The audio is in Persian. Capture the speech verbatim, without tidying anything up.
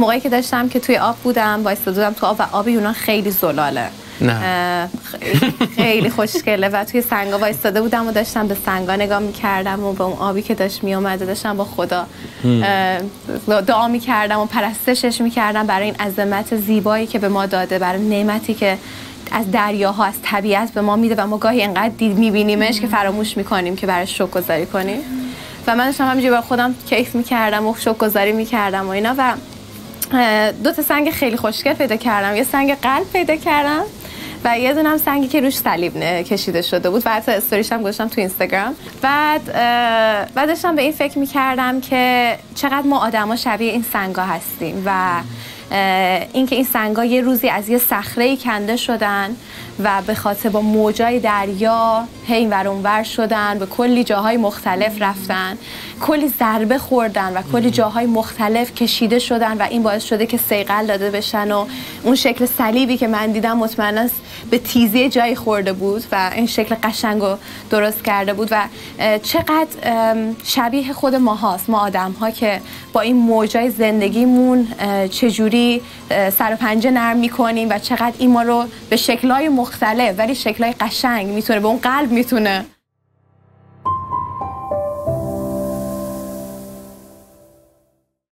موقعی که داشتم که توی آب بودم وایساده بودم تو آب و آب یونان خیلی زلاله، نه خیلی خوشگله و توی سنگا وایساده بودم و داشتم به سنگا نگاه میکردم و به اون آبی که داشت میومد داشتم با خدا دعا میکردم و پرستشش میکردم برای این عظمت زیبایی که به ما داده، برای نعمتی که از دریاها از طبیعت به ما میده و ما گاهی اینقدر دید میبینیمش که فراموش میکنیم که براش شکرگزاری کنیم. و من داشتم همینجوری برای خودم کیف میکردم و شکرگزاری میکردم و اینا و دو تا سنگ خیلی خوشگل پیدا کردم، یه سنگ قلب پیدا کردم و یه دونه هم سنگی که روش صلیب کشیده شده بود و حتی استوریش هم گذاشتم تو اینستاگرام. بعد بعد داشتم به این فکر میکردم که چقدر ما آدما شبیه این سنگا هستیم و اینکه این سنگا یه روزی از یه صخره‌ای کنده شدن و به خاطر با موجای دریا این ور اون ور شدن، به کلی جاهای مختلف رفتن، کلی ضربه خوردن و کلی جاهای مختلف کشیده شدن و این باعث شده که صیقل داده بشن و اون شکل صلیبی که من دیدم مطمئنا به تیزی جایی خورده بود و این شکل قشنگ رو درست کرده بود و چقدر شبیه خود ما هاست، ما آدم ها که با این موجای زندگیمون چجوری سر و پنجه نرم میکنیم و چقدر این ما رو به شکل‌های مختلف ولی شکل‌های قشنگ میتونه به اون قلب میتونه